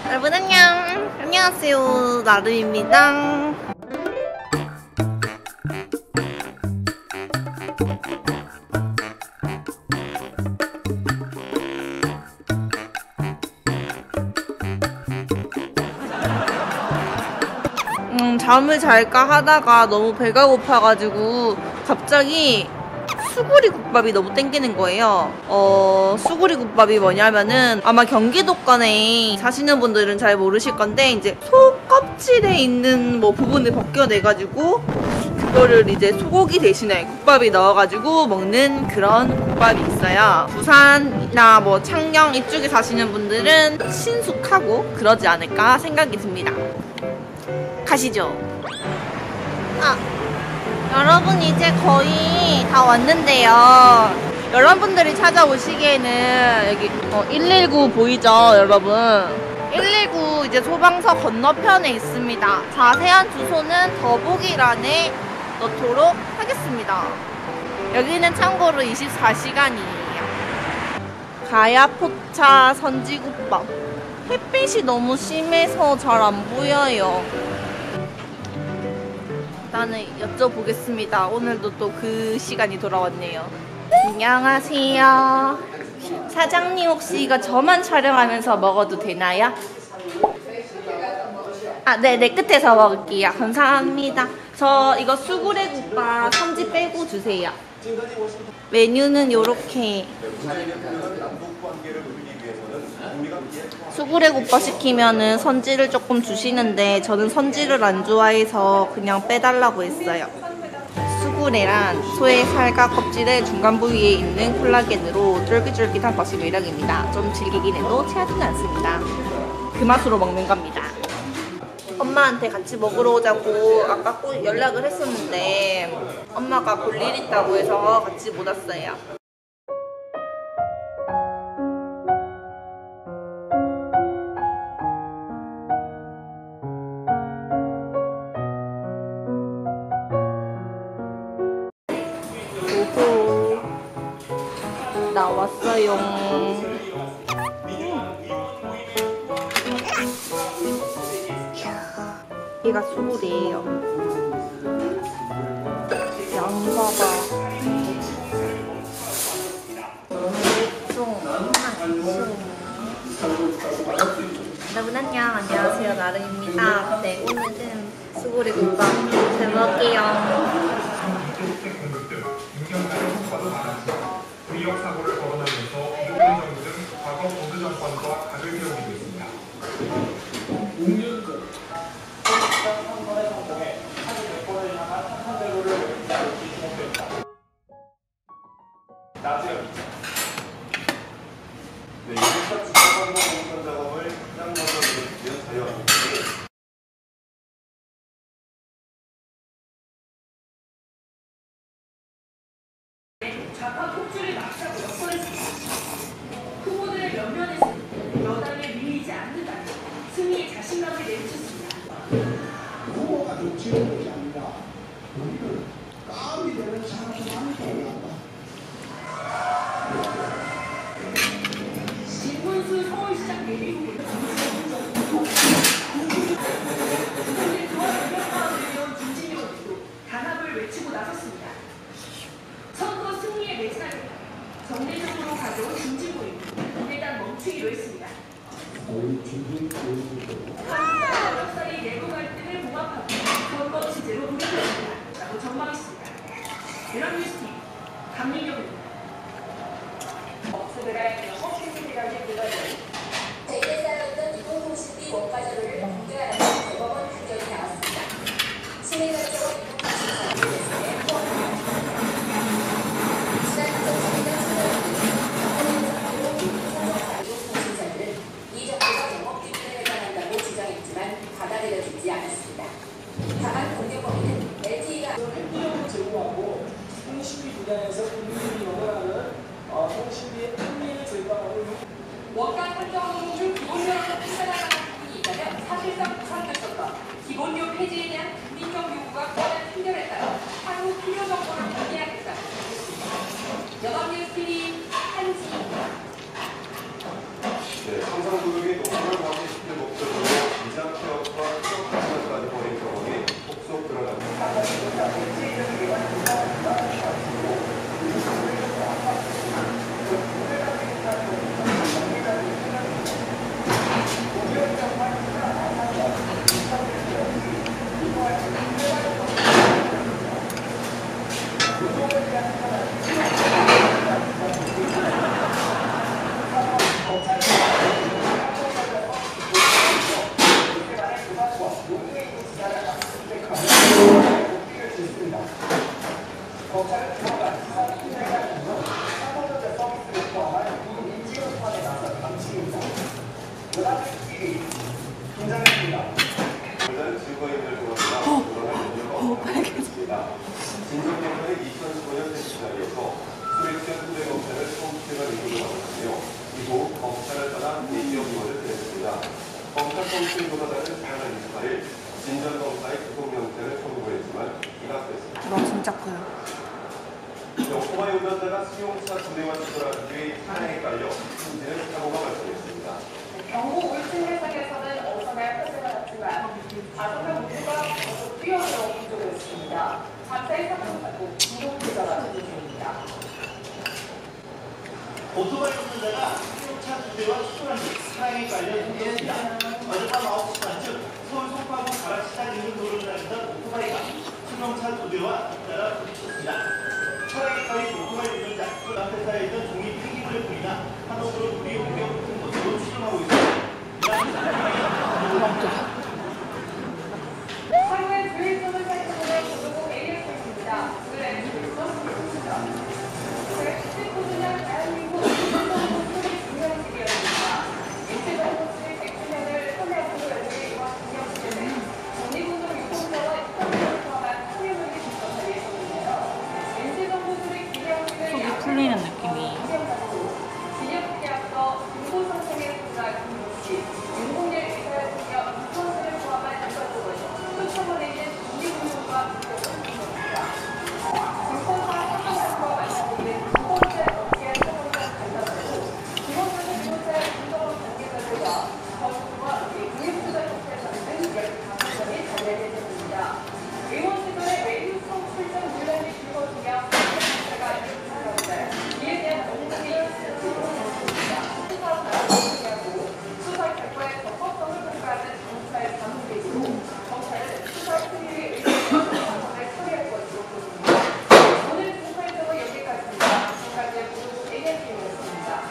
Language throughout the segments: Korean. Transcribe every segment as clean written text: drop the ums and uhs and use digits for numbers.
여러분 안녕! 안녕하세요, 나루입니다. 잠을 잘까 하다가 너무 배가 고파가지고 갑자기 수구리 국밥이 너무 땡기는 거예요. 수구리 국밥이 뭐냐면은 아마 경기도권에 사시는 분들은 잘 모르실 건데 이제 소 껍질에 있는 뭐 부분을 벗겨내가지고 그거를 이제 소고기 대신에 국밥이 넣어가지고 먹는 그런 국밥이 있어요. 부산이나 뭐 창녕 이쪽에 사시는 분들은 친숙하고 그러지 않을까 생각이 듭니다. 가시죠. 여러분 이제 거의 다 왔는데요. 여러분들이 찾아오시기에는 여기 119 보이죠 여러분? 119 이제 소방서 건너편에 있습니다. 자세한 주소는 더보기란에 넣도록 하겠습니다. 여기는 참고로 24시간이에요. 가야포차 선지국밥. 햇빛이 너무 심해서 잘 안 보여요. 일단은 여쭤보겠습니다. 오늘도 또 그 시간이 돌아왔네요. 안녕하세요. 사장님 혹시 이거 저만 촬영하면서 먹어도 되나요? 네네, 끝에서 먹을게요. 감사합니다. 저 이거 수구레국밥 선지 빼고 주세요. 메뉴는 요렇게 수구레국밥 시키면은 선지를 조금 주시는데 저는 선지를 안 좋아해서 그냥 빼달라고 했어요. 수구레란 소의 살과 껍질의 중간 부위에 있는 콜라겐으로 쫄깃쫄깃한 것이 매력입니다. 좀 질기긴 해도 체하지는 않습니다. 그 맛으로 먹는 겁니다. 엄마한테 같이 먹으러 오자고 아까 꼭 연락을 했었는데 엄마가 볼 일 있다고 해서 같이 못 왔어요. 오호, 나왔어요. 얘가 수구리예요. 양 봐봐. 여러분 안녕. 안녕하세요, 나루입니다. 네, 오늘은 수구리 국밥 잘 먹을게요. 구역 사고를 거론하면서 노무현 정부 등 과거 보수 정권과 각을 세우고 있습니다. 5년 전 선거에 성공해 차기 대권을 향한 선대로를 지목했다. 나주엽니다. 네, 2차 주차선거 공천 작업을 가장 먼저 진행한 자유한국당이 좌파 폭주를 막자고 역설했습니다. 후보들의 면면에서는 여당에 밀리지 않는다는 승리의 자신감을 내비쳤습니다. 후보가 정치를 것이 아니라 우리를 까불이 되는 사람이 많다. 김문수 서울시장 예비후보 단합을 외치고 나섰습니다. 선거 승리에 매진하겠다. 정례적으로 가져온 중진보입니다. 일단 멈추기로 했습니다. 한국과 역사의 내부 갈등을 봉합하고 선거 취재로 돌입했습니다. 라고 전망했습니다. 연합뉴스TV 강민경입니다. 재개사였던 2030비 원가 자료를 공개하라는 대법원 판결이 나왔습니다. 시민단체와 받아들여지지 않았습니다. 다만 공개법인은 LTE가 제공하고 30비 분야에서 국민들이 및 농업을 확대시킬 목적으로 이장 폐업과 수정 가능까지 벌인 경험이 속속 드러납니다. 진정경찰의 2015년 대치자리에서 수백전 후배 검사를 처음 시행한 의도를 받았으며 이후 검찰을 떠나 대기업 의원을 지냈습니다. 검찰 성추행보다는 지난달 28일 진전검사의 구속영장을 청구를 했지만 기각됐습니다. 와 진짜 커요. 오토바이 운전자가 승용차 두 대와 추돌한 뒤에 차량에 깔려 숨지는 사고가 발생했습니다. 경북 울진 해상에서는 어선의 화재가 났지만 5명 모두가 뛰어들어 구조를 했습니다. 자세히 살펴보고 구독기자가 진행 중입니다. 오토바이 운전자가 승용차 두 대와 추돌한 뒤 차량에 깔려 숨졌습니다. 어젯밤 9시 반쯤 서울 송파구 가락시장 인근 도로를 달리던 오토바이가 승용차 두 대와 잇따라 부딪혔습니다. 차량에 깔린 오토바이 운전자 그 앞에사에 있던 종이 폐기물을 뿌리나 한옥으로 물이 옮겨붙은 것으로 추정하고 있습니다. 사고의 주의점을 살펴보는 고도고 AS입니다. 오늘 MC에서 소개해드립니다. 19주년 대한민국 인쇄정보수의 기념식이었습니다. 인쇄정보수의 100주년을 선회하고 열리와 기념식에는 전리군도 유통자와 입학자를 포함한 참여물이 직접 자리했었는데요. 인쇄정보수의 기념식을 속이 풀리는 느낌이. 기념식에 앞서 중고선생의 부자 김국씨, 윤봉일 의사를 통해 유통사를 포함한 유가족을 수천원에 있는 독립운동과 함께했습니다. 증권사 사건과 만나고 있는 두 번째 업계의 사건과 관련되고 두 번째는 두 번째 운동 관계자들과 정부와 무역투자 협회에서 등 15건이 전달됐습니다. 의원 시절에 외유성 출전 논란이 불거지며 정부가 이룬 가운데 이에 대한 언급이 있었습니다. 수사 결과의 적법성을 평가하는 검찰 자문회의로 검찰은 수사 특위의 의견을 처리할 것으로 보입니다. 오늘 공판적으로 여기까지입니다. 지금까지 모두 ANT였습니다.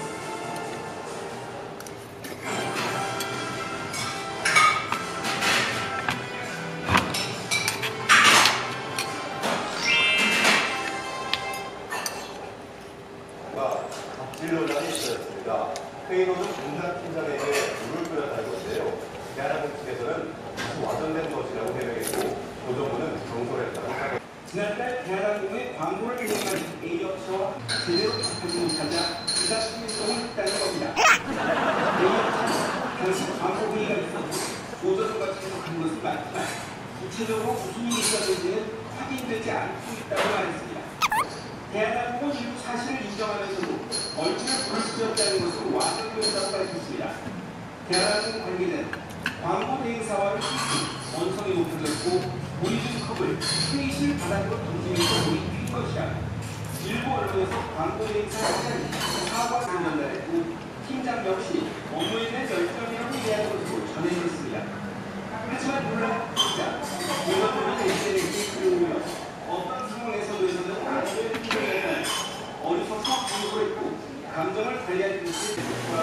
갑질 논란이 있었습니다. 회의록은 분산 팀장에게 물을 뿌렸다는 건데요. 대한항공 측에서는 다시 와전된 것이라고 해명했고 조정부는 정솔했다고 하고 지난달 대한항공의 광고를 이용한 A업체와 제대로 접하지 못하자 기사 신빙성을 했다는 겁니다. A업체는 당시 광고 회의가 있었고 조정부가 참석한 것은 맞지만 구체적으로 무슨 일이 있었는지는 확인되지 않고 있다고 말했습니다. 대한항공은 이후 사실을 인정하면서도 얼굴을 불러주었다는 것으로 완전되었다고 밝혔습니다. 대한항공 관계는 광고 대행사와의 소통이 원성이 높아졌고 보이준 컵을 회의실 바닥으로 던지면서 물이 튄 것이라 일부 언론에서 광고 대행사 사장이 사과 전달했고 팀장 역시 업무에 대한 열정이라고 이해한 것으로 전해졌습니다. 하지만 논란이 크자 외관들이 SNS에 글을 올려 어떤 상황에서도 안전을 필요하는 어리석은 공부를 했고 감정을 관리할 것이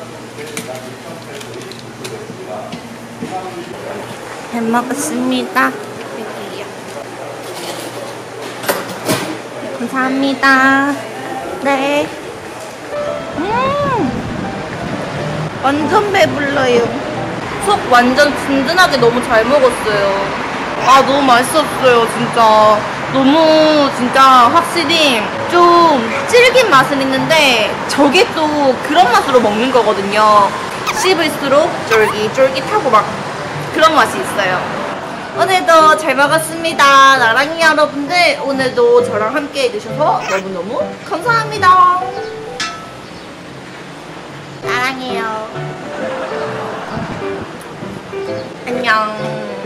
잘 먹었습니다. 여기요. 감사합니다. 네. 완전 배불러요. 속 완전 든든하게 너무 잘 먹었어요. 아 너무 맛있었어요 진짜. 너무 진짜 확실히 좀 질긴 맛은 있는데 저게 또 그런 맛으로 먹는 거거든요. 씹을수록 쫄깃쫄깃하고 막 그런 맛이 있어요. 오늘도 잘 먹었습니다. 나랑이 여러분들 오늘도 저랑 함께 해주셔서 너무너무 감사합니다. 사랑해요. 안녕.